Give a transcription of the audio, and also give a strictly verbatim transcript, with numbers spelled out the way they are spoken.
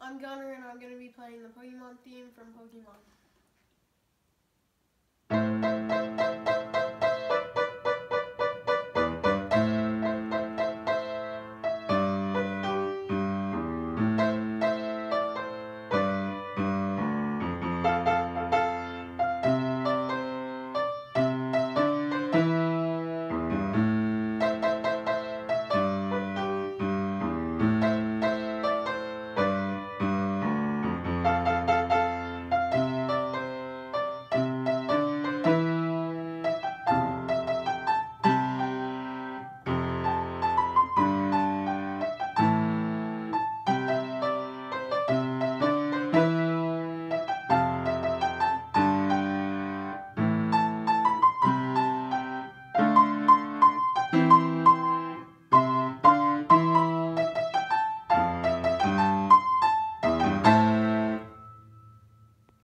I'm Gunner and I'm going to be playing the Pokemon theme from Pokemon.